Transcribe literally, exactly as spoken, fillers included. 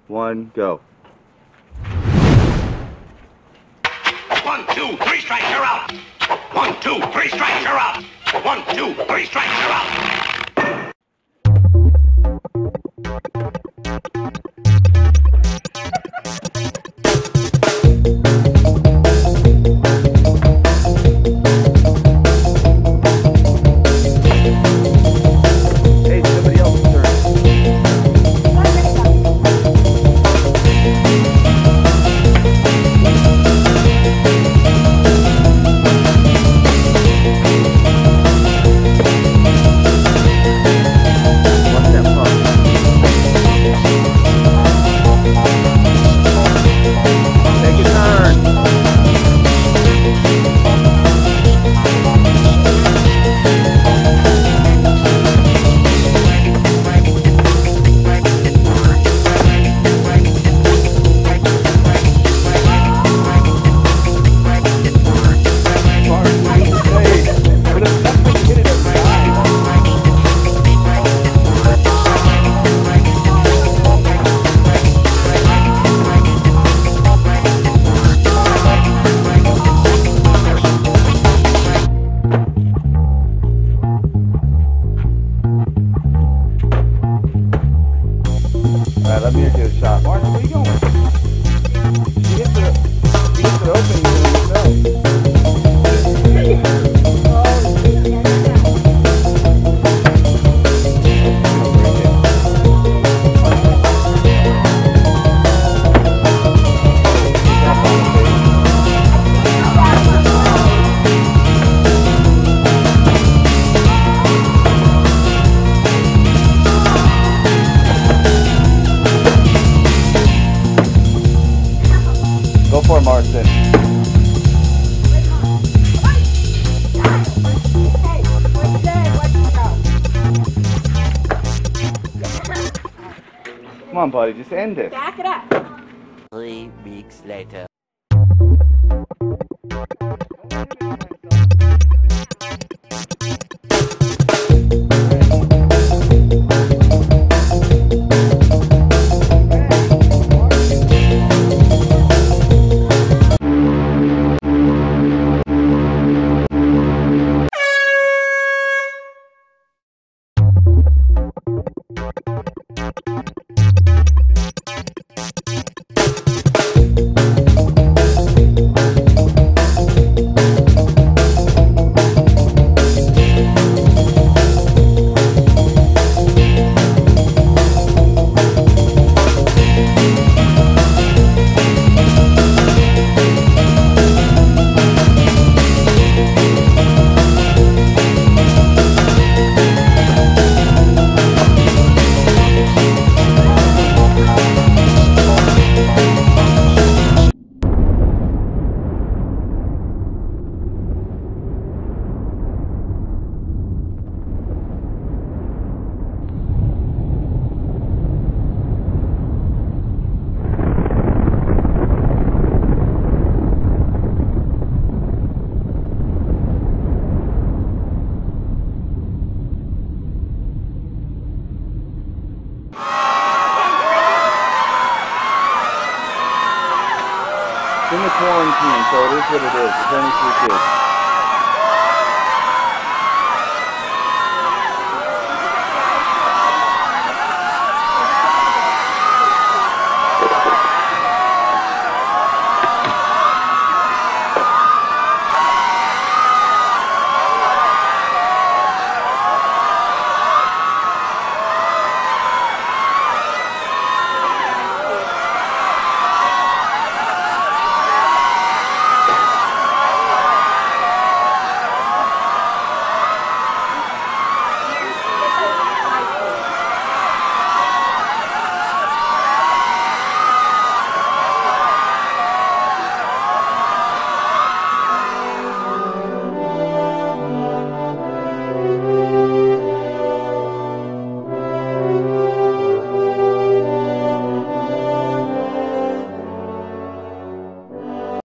one, go. One, two, three strikes, you're out. One, two, three strikes, you're out. One, two, three strikes, you're out. Alright, let me get a shot. Marsden, where you going? You get to the, you get to the opening, you Go for it, Marsden. Come on, buddy, just end it. Back it up. Three weeks later. It's in the quarantine, so it is what it is. It's only for kids.